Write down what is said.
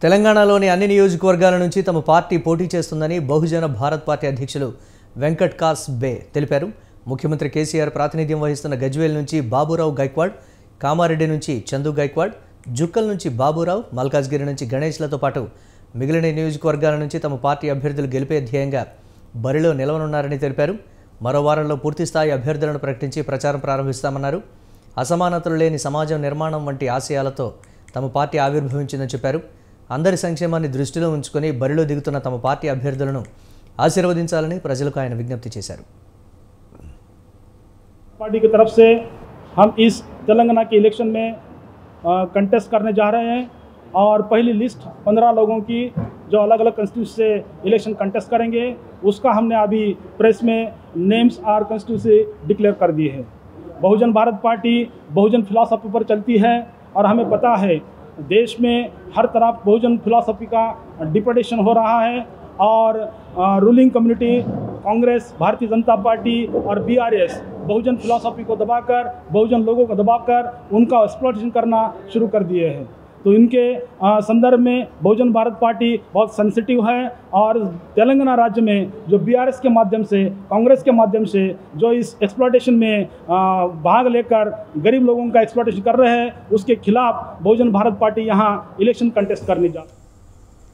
తెలంగాణలోని అన్ని నియోజకవర్గాల నుంచి తమ పార్టీ పోటీ చేస్తుందని బహుజన భారత్ పార్టీ అధ్యక్షులు వెంకట్ కాస్ బే తెలిపారు. ముఖ్యమంత్రి కేసీఆర్ ప్రాతినిధ్యం వహిస్తున్న గజ్వేల్ నుంచి బాబురావు గైక్వాడ్, కామారెడ్డి నుంచి చందు గైక్వాడ్, జుక్కల్ నుంచి బాబురావు, మల్కాజ్గిరి నుంచి గణేష్లతో పాటు మిగిలిన నియోజకవర్గాల నుంచి తమ పార్టీ అభ్యర్థులు గెలిపే ధ్యేయంగా బరిలో నిలవనున్నారని తెలిపారు. మరో వారంలో పూర్తిస్థాయి అభ్యర్థులను ప్రకటించి ప్రచారం ప్రారంభిస్తామన్నారు. అసమానతలు లేని సమాజం నిర్మాణం వంటి ఆశయాలతో తమ పార్టీ ఆవిర్భవించిందని చెప్పారు. అందరి సంక్షేమాన్ని దృష్టిలో ఉంచుకొని బరిలో దిగుతున్న తమ పార్టీ అభ్యర్థులను ఆశీర్వదించాలని ప్రజలకు ఆయన విజ్ఞప్తి చేశారు. पार्टी की तरफ से हम इस तेलंगाना के इलेक्शन में कंटेस्ट करने जा रहे हैं और पहली लिस्ट 15 लोगों की जो अलग अलग कंस्टिट्यूंसी से इलेक्शन कंटेस्ट करेंगे उसका हमने अभी प्रेस में नेम्स और कंस्टिट्यूंसी डिक्लेयर कर दिए हैं। बहुजन भारत पार्टी बहुजन फिलॉसफी पर चलती है और हमें पता है देश में हर तरफ बहुजन फिलॉसफी का डिप्रेडेशन हो रहा है और ruling community Congress, Bharatiya Janata party और बीआरएस बहुजन फिलॉसफी को दबाकर, बहुजन लोगों को दबाकर उनका एक्सप्लॉयटेशन करना शुरू कर दिए हैं। तो इनके संदर्भ में बहुजन भारत पार्टी बहुत सेंसिटिव है और तेलंगाना राज्य में जो बीआरएस के माध्यम से, कांग्रेस के माध्यम से जो इस एक्सप्लॉयटेशन में भाग लेकर गरीब लोगों का एक्सप्लॉयटेशन कर रहे हैं उसके खिलाफ बहुजन भारत पार्टी यहाँ इलेक्शन कंटेस्ट करने जा